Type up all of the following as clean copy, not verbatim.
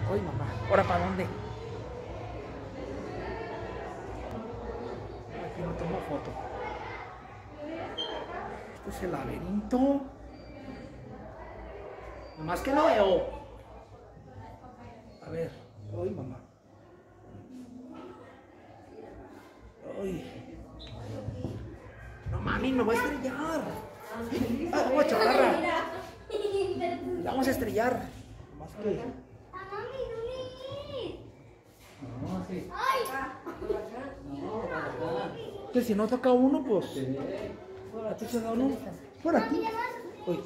Uy, mamá. ¿Ahora para dónde? Aquí no tomo foto. Este es el laberinto. Nomás que no veo. A ver. Uy, mamá. Uy. No mami, me voy a estrellar. Ah, agua chaparra. Vamos a estrellar. Más que. No, sí. No, para acá. Que si no toca uno, pues. ¿A ti se da uno? Por aquí. Uy.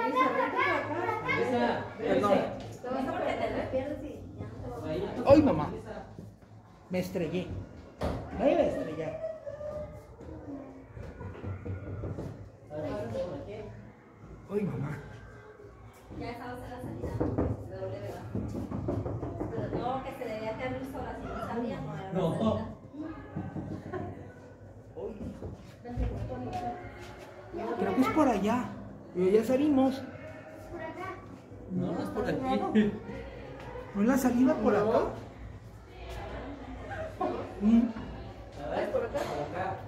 Esa, Perdón. Uy, mamá. Me estrellé. Me iba a estrellar. Uy, mamá. Ya estabas en la salida de doble vega. Pero no, que se debía quedar sola, si no sabía, no era no. la salida. Creo que es por allá. Pero ya salimos. No, no es por aquí. ¿No es la salida por acá? A ver, por acá. Por acá.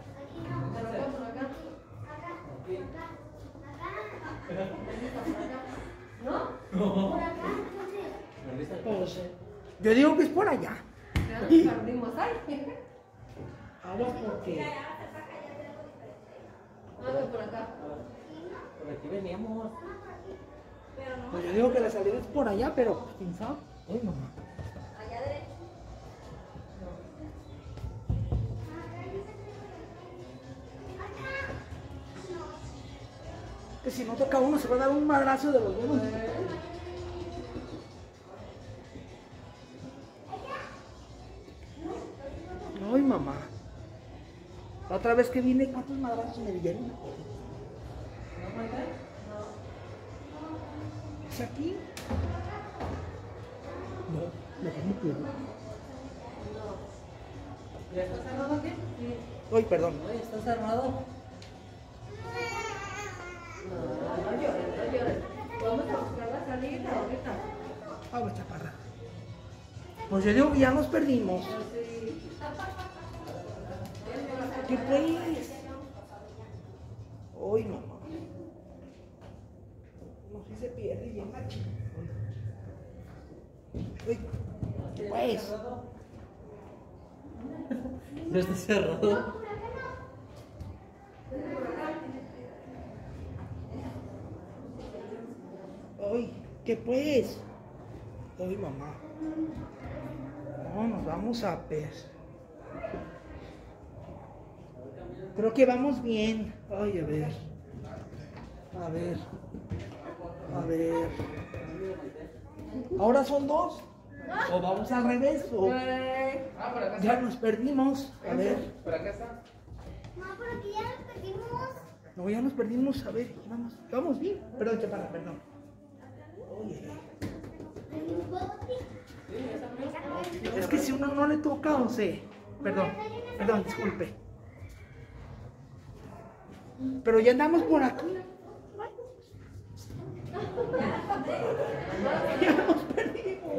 No. Pues, yo digo que es por allá. Agua porque. Por aquí veníamos. Pues yo digo que la salida es por allá, pero quién sabe. Uy, mamá. Allá derecho. Que si no toca uno se va a dar un madrazo de los buenos. Ay, mamá. La otra vez que vine, ¿cuántos madrazos me dieron? ¿No, Maite? ¿Es aquí? No, mejor no puedo. ¿Ya está cerrado aquí? Sí. Ay, perdón. Oye, está cerrado. No llores, no llores. Vamos a buscar la salida ahorita. Agua chaparra. Pues yo digo que ya nos perdimos. ¿Qué pues? Ay, mamá. No, si se pierde bien aquí. Uy, ¿qué pues? Ya está cerrado. Ay, ¿qué pues? Ay, mamá. No, nos vamos a pez. Creo que vamos bien. Ay, a ver. A ver. A ver. ¿Ahora son dos? ¿O vamos al revés? ¿O ya nos perdimos? A ver. ¿Por acá está? No, por aquí ya nos perdimos. No, ya nos perdimos. A ver, vamos bien. Perdón, chaparra, perdón. Oye. Es que si uno no le toca, o sea. Perdón, disculpe. Pero ya andamos por aquí. Ya nos perdimos.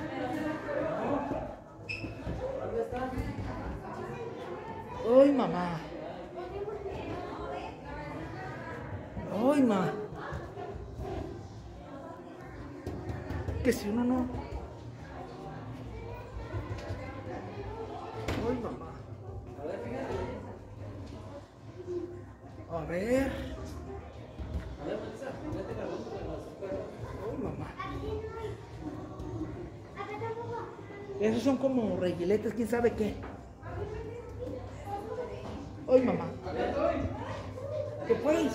Ay, mamá. Ay, ma. Que si uno no. Ay, mamá. A ver. Ay, mamá. Esos son como reguiletes, quién sabe qué. Ay, mamá. ¿Qué pues?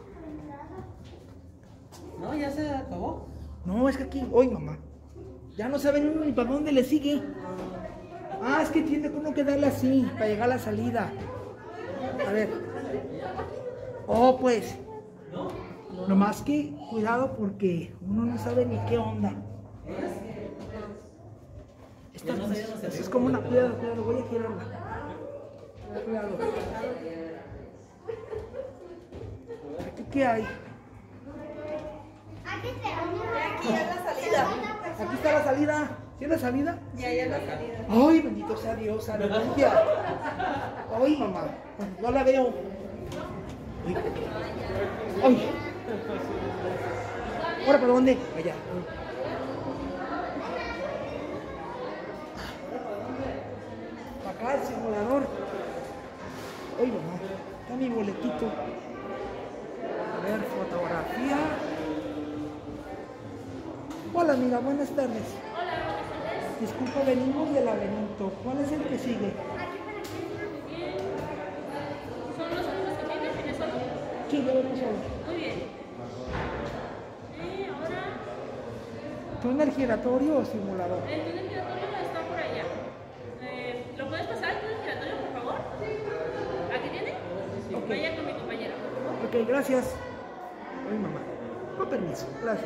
No, ya se acabó. No, es que aquí. Ay, mamá. Ya no saben uno ni para dónde le sigue. Ah, es que tiene uno que darle así para llegar a la salida. A ver. Oh, pues. Nomás que cuidado porque uno no sabe ni qué onda. Esta es como una. Cuidado, voy a girarla. Cuidado. ¿Aquí qué hay? Aquí es la salida. Aquí está la salida. ¿Sí es la salida? Ya es la salida. Ay, bendito sea Dios, aleluya. Ay, mamá, no la veo. Ay. Ay. ¿Ahora para dónde? Allá. Acá el simulador. Ay, mamá, está mi boletito. A ver, fotografía. Hola, amiga, buenas tardes. Disculpa, venimos del laberinto. ¿Cuál es el que sigue? ¿Son los únicos que tienen? ¿Tienes solo? Sí, yo vengo solo. Muy bien. Ahora, ¿Túnel giratorio o simulador? el túnel giratorio está por allá. ¿Lo puedes pasar el túnel giratorio, por favor? ¿Aquí tiene? Ok. Vaya con mi compañero. Ok, gracias. Ay, mamá. Con permiso, gracias.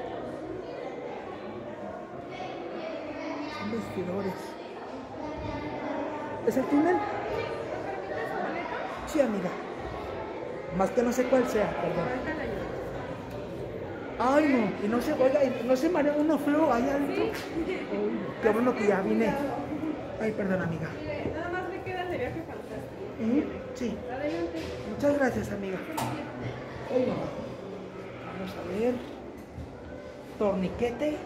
Son vestidores. ¿Es el túnel? Sí, amiga. Más que no sé cuál sea, perdón. Ay, no, y no se, oiga, y no se marea uno feo allá adentro. Ay, qué bueno que ya vine. Ay, perdón, amiga. Nada más me queda el de viaje fantástico. Sí, Adelante. muchas gracias, amiga. Ay, mamá. Vamos a ver. Torniquete.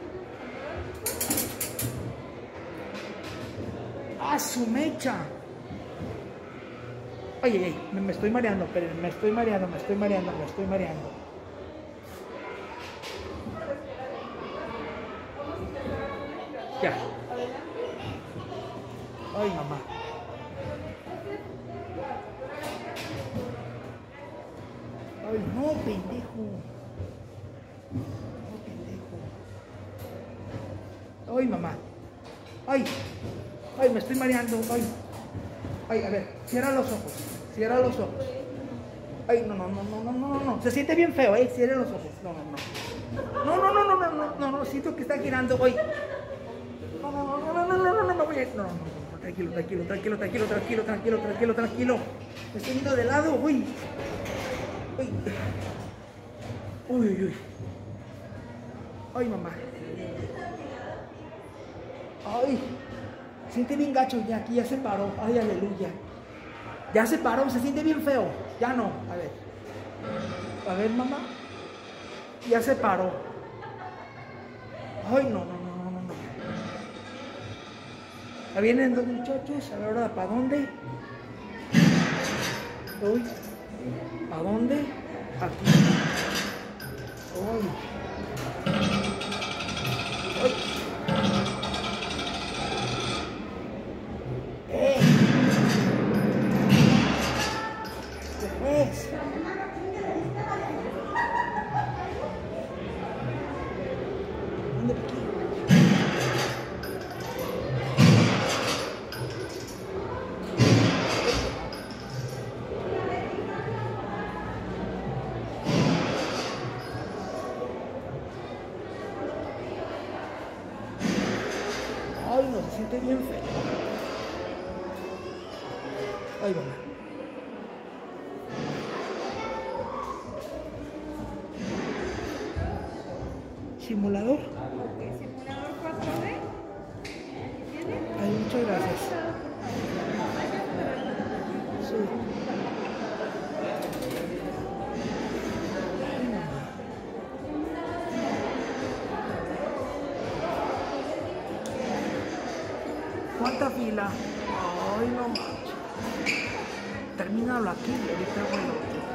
¡Ah, su mecha! Oye, me estoy mareando, pero me estoy mareando. Ya. Ay, mamá. Ay, no, pendejo. No, pendejo. Ay, mamá. Ay, me estoy mareando. Ay, a ver, cierra los ojos. Ay, no. Se siente bien feo, cierra los ojos. No, siento que está girando. Ay. No, voy a... No, tranquilo. Me estoy yendo de lado, uy. Ay, mamá. Ay, siente bien gacho ya, aquí ya se paró. Ay, aleluya. Ya se paró, se siente bien feo. Ya no, a ver, mamá. Ya se paró. Ay, no. Ya vienen dos muchachos, a ver ahora para dónde. Uy, ¿para dónde? Aquí. Ay. ¿Qué es? ¿Dónde aquí? Ay, no, se siente bien feo. Ay, mamá. ¿Simulador? Simulador 4D. ¿Tiene? Ay, muchas gracias. Sí. Ay, mamá. ¿Cuánta fila? Ay, no manches. Termínalo aquí y ahorita vuelvo.